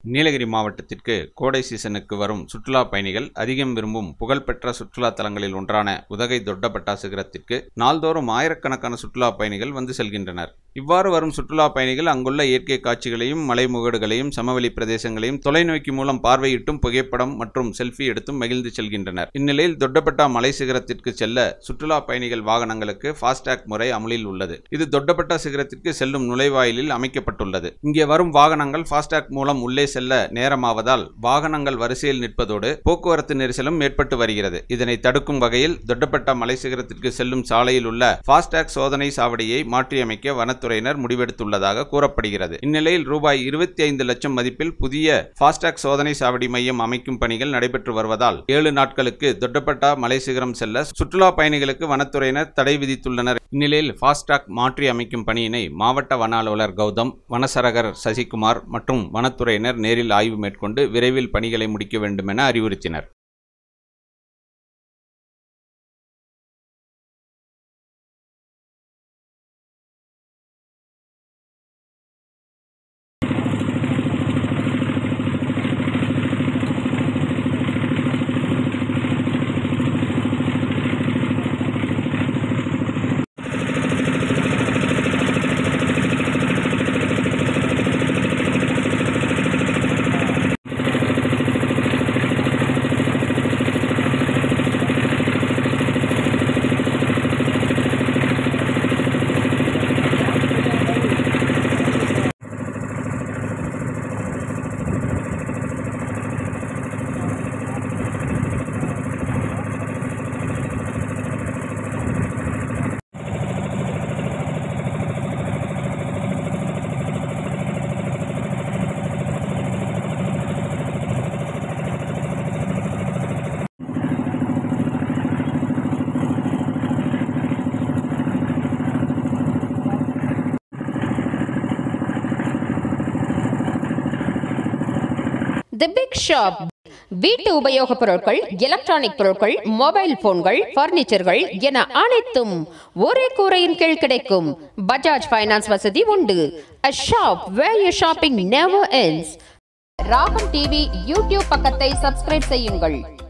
நீலகிரி மாவட்டத்திற்கு கோடை சீசனுக்கு வரும் சுற்றுலா பயணிகள் அதிகம் விரும்பும் புகழ்பெற்ற சுற்றுலா தலங்களில் ஒன்றான உதகை தொட்டபெட்டா சிகரத்திற்கு நாள்தோறும் ஆயிரக்கணக்கான சுற்றுலா பயணிகள் வந்து செல்கின்றனர். இவ்வாறு வரும் சுற்றுலா பயணிகள் அங்குள்ள இயற்கை காட்சிகளையும் மலைமுகடுகளையும் சமவெளி பிரதேசங்களையும் தொலைநோக்கி மூலம் பார்வையிட்டும் புகைப்படம் மற்றும் செல்ஃபி எடுத்தும் மகிழ்ந்து செல்கின்றனர். இந்நிலையில் தொட்டபெட்டா மலை சிகரத்திற்கு செல்ல சுற்றுலா பயணிகள் வாகனங்களுக்கு ஃபாஸ்டாக் முறை அமலில் உள்ளது. இது தொட்டபெட்டா சிகரத்திற்கு செல்லும் நுழைவாயிலில் அமைக்கப்பட்டுள்ளது. இங்கே வரும் வாகனங்கள் ஃபாஸ்டாக் மூலம் உள்ளே செல்ல நேரமாவதால் வாகனங்கள் வரிசையில் நிற்பதோடு போக்குவரத்து நெரிசலும் ஏற்பட்டு வருகிறது. இதனை தடுக்கும் வகையில் தொட்டபெட்டா மலை சிகரத்திற்கு செல்லும் சாலையில் உள்ள ஃபாஸ்டாக் சோதனை சாவடியை மாற்றியமைக்க வனத்துறையினர் முடிவெடுத்துள்ளதாக கூறப்படுகிறது. இந்நிலையில் ரூபாய் 25 லட்சம் மதிப்பில் புதிய ஃபாஸ்டாக் சோதனை சாவடி மையம் அமைக்கும் பணிகள் நடைபெற்று வருவதால் 7 நாட்களுக்கு தொட்டபெட்டா மலை சிகரம் செல்ல சுற்றுலா பயணிகளுக்கு வனத்துறையினர் தடை விதித்துள்ளனர். இந்நிலையில் ஃபாஸ்டாக் மாற்றி அமைக்கும் பணியினை மாவட்ட வன அலுவலர் கௌதம், வனசரகர் சசிகுமார் மற்றும் வனத்துறையினர் நேரில் ஆய்வு மேற்கொண்டு விரைவில் பணிகளை முடிக்க வேண்டும் என அறிவுறுத்தினர். The Big Shop வீட்டு உபயோகப் பொருட்கள், எலக்ட்ரானிக் பொருட்கள், மொபைல் போன்கள், பர்னிச்சர்கள் என அனைத்தும் ஒரே கூரையின் கீழ் கிடைக்கும். பஜாஜ் ஃபைனான்ஸ் வசதி உண்டு. A shop where your shopping never ends. Ragam TV YouTube பக்கத்தை சப்ஸ்கிரைப் செய்யுங்கள்.